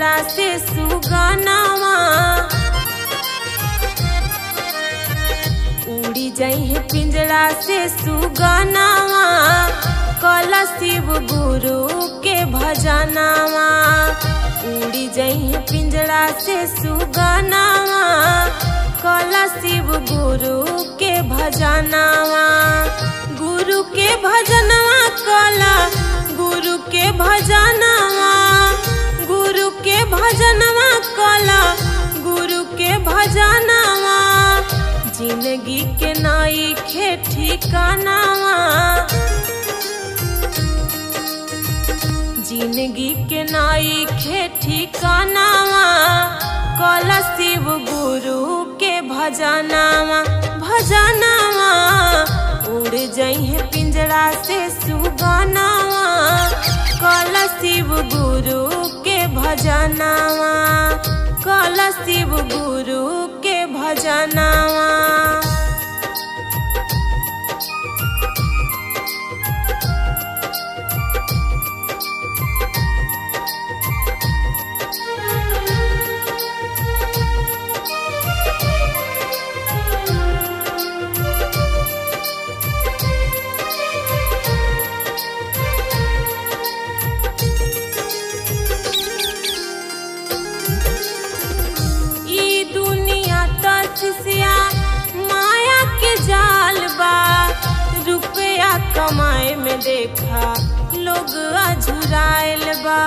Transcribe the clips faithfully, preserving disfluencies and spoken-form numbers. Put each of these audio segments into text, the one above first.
पिंजड़ा से सुगनावा उड़ी जाइए पिंजड़ा से सुगनावा कल शिव गुरु के भजनावा उड़ी जाइए पिंजड़ा से सुगनावा कल शिव गुरु के भजनावा गुरु के भजनवा कला गुरु के भजनवा गुरु के भजनवा कला गुरु के भजनवा जिंदगी के नाई खे ठिकानावा जिंदगी के नाई खे ठिकानावा कल शिव गुरु के भजनावा भजनावा उड़ जाइए पिंजड़ा से सुगनावा कल शिव गुरु के भजनावा कल शिव गुरु के भजनावा। माया के जाल बा रुपया कमाए में देखा लोग अझुराइल बा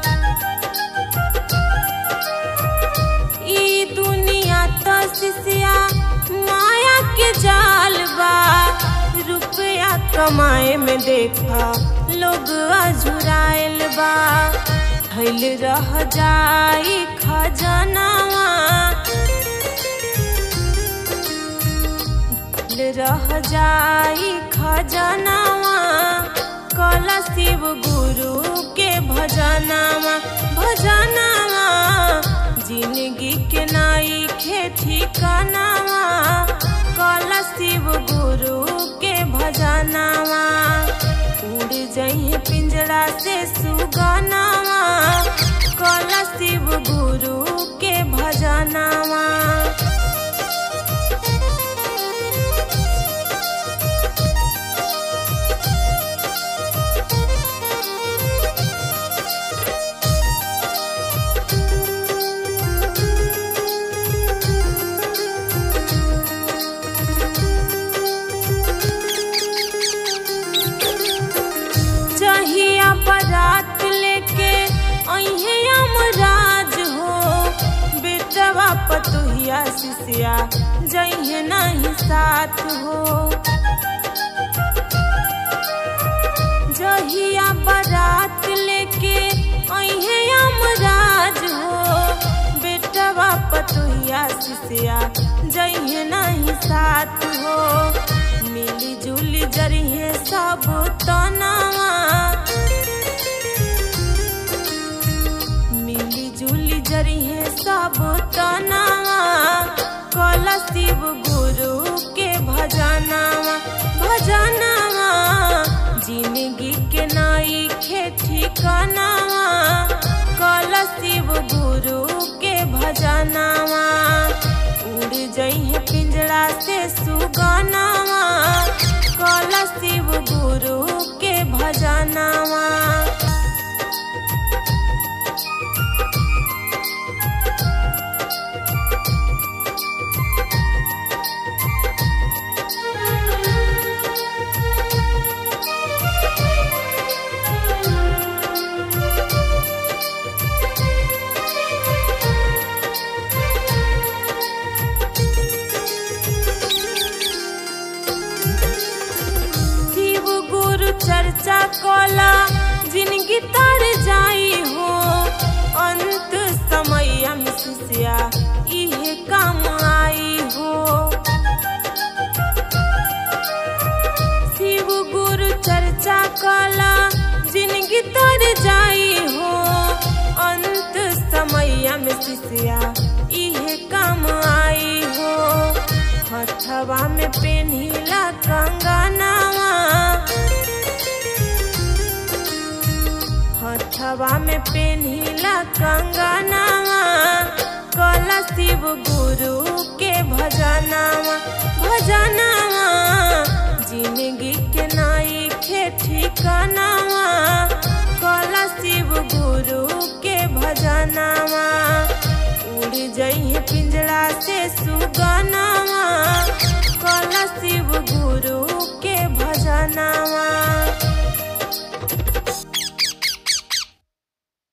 ई दुनिया तो शिष्या माया के जाल बा रुपया कमाए में देखा लोग अझुराइल बा धइल रह जाई खजनावा रह जाई खजनावा कल शिव गुरु के भजनावा भजनावा जिंदगी के नाई खे ठिकानावा कल शिव गुरु के भजनावा उड़ जाइए पिंजड़ा से सुगनावा कल शिव गुरु के भजनावा। बारात लेके अइहे यमराज हो बेटवा पतोहिया शिष्या जइहे नहीं साथ हो जहिया बारात लेके अइहे यमराज हो बेटवा पतोहिया शिष्या जइहे नहीं साथ हो मिली जुली जरिहे सब तनावा जरिहे सब तनावा कल शिव गुरु के भजनावा भजनावा जिंदगी के नाई खे ठिकानावा कल शिव गुरु के भजनावा उड़ जाइए पिंजड़ा से सुगनावा कल शिव गुरु के भजनावा। चर्चा कोला जिंदगी तर जाई हो अंत समय में शिष्या इहे काम आई हो शिव गुरु चर्चा कोला जिंदगी तर जाई हो अंत समय में शिष्या इहे काम आई हो हथवा में पेन्हिला कंगनावा हथवा में पेन्हिला कंगनावा कला शिव गुरु के भजनावा भजनावा जिंदगी के नाई खे ठिकानावा कला शिव गुरु के भजनावा उड़ जइहे पिंजरा से सुगनावा कला शिव गुरु के भजनावा।